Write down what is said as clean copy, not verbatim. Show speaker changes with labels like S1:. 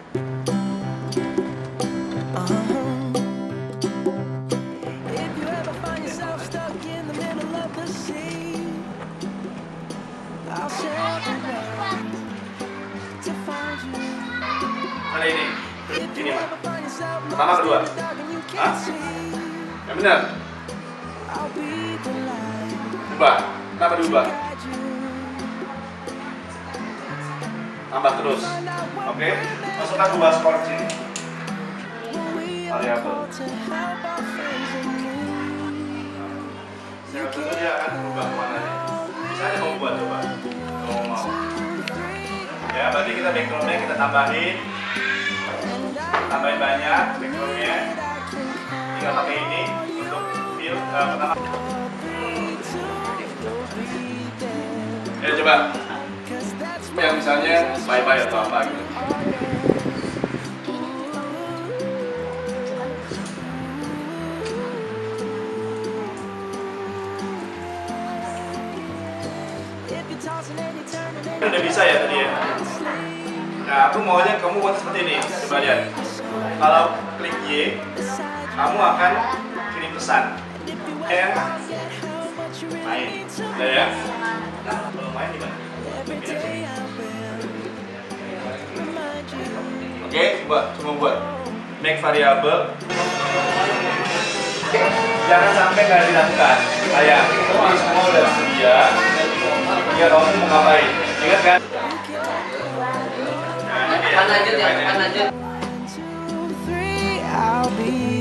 S1: Mana ini? Ini Pak. Pertama kedua? Hah? Yang benar? Ubah. Kenapa diubah? Tambah terus. Oke. Masukkan 2 skor sini. Variabel. Siapa tahu dia akan berubah warnanya. Misalnya mau buat coba. Kalau mau. Ya, berarti kita backgroundnya kita tambahin banyak backgroundnya. Tinggal pakai ini untuk fill pertama. Ya coba. Yang misalnya bye-bye atau apa gitu. Udah bisa ya tadi ya. Nah, aku maunya kamu buat seperti ini. Coba lihat. Kalau klik Y, kamu akan kirim pesan. Yang main. Udah ya? Nah, kalau main gimana? Oke, coba buat. Make variable. Jangan sampai nggak dilakukan. Kayak ini semua udah sedia. Ya, kamu mau ngapain? Ingat kan?
S2: Lanjut ya, lanjut.